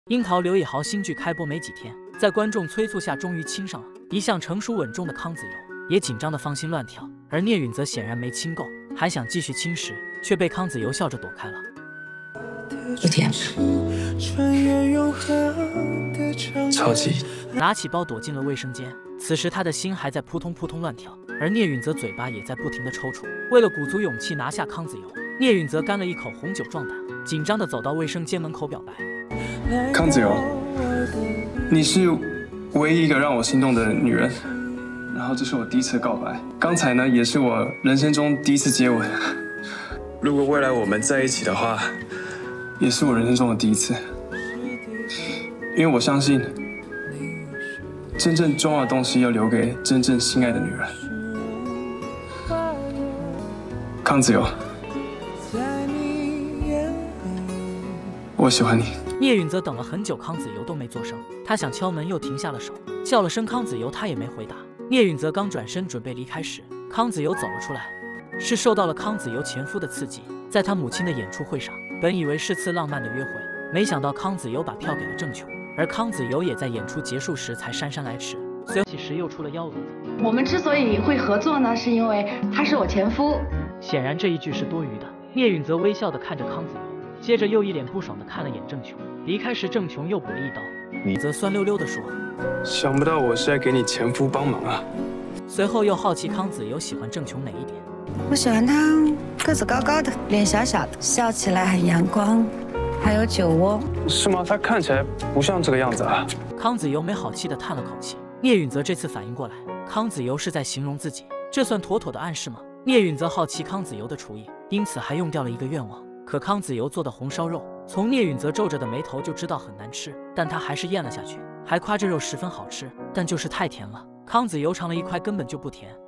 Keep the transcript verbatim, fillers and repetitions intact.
樱桃刘以豪新剧开播没几天，在观众催促下，终于亲上了。一向成熟稳重的康子由也紧张的芳心乱跳，而聂允则显然没亲够，还想继续亲时，却被康子由笑着躲开了。 不甜， 超级。 拿起包躲进了卫生间，此时他的心还在扑通扑通乱跳，而聂允则嘴巴也在不停的抽搐。为了鼓足勇气拿下康子由，聂允则干了一口红酒壮胆，紧张的走到卫生间门口表白。 康子由，你是唯一一个让我心动的女人，然后这是我第一次告白，刚才呢也是我人生中第一次接吻。如果未来我们在一起的话，也是我人生中的第一次，因为我相信，真正重要的东西要留给真正心爱的女人。康子由，我喜欢你。 聂允则等了很久，康子由都没做声，他想敲门又停下了手，叫了声康子由，他也没回答。聂允则刚转身准备离开时，康子由走了出来，是受到了康子由前夫的刺激。在他母亲的演出会上，本以为是次浪漫的约会，没想到康子由把票给了郑琼，而康子由也在演出结束时才姗姗来迟，随即时又出了幺蛾子。 我们之所以会合作呢，是因为他是我前夫。 显然这一句是多余的。聂允则微笑地看着康子由，接着又一脸不爽地看了眼郑琼。离开时，郑琼又补了一刀，你则酸溜溜地说：“ 想不到我是在给你前夫帮忙啊。” 随后又好奇康子由喜欢郑琼哪一点。 我喜欢他个子高高的，脸小小的，笑起来很阳光，还有酒窝。 是吗？他看起来不像这个样子啊。 康子由没好气地叹了口气。聂允则这次反应过来，康子由是在形容自己，这算妥妥的暗示吗？聂允则好奇康子由的厨艺，因此还用掉了一个愿望。可康子由做的红烧肉，从聂允则皱着的眉头就知道很难吃，但他还是咽了下去，还夸这肉十分好吃，但就是太甜了。康子由尝了一块，根本就不甜。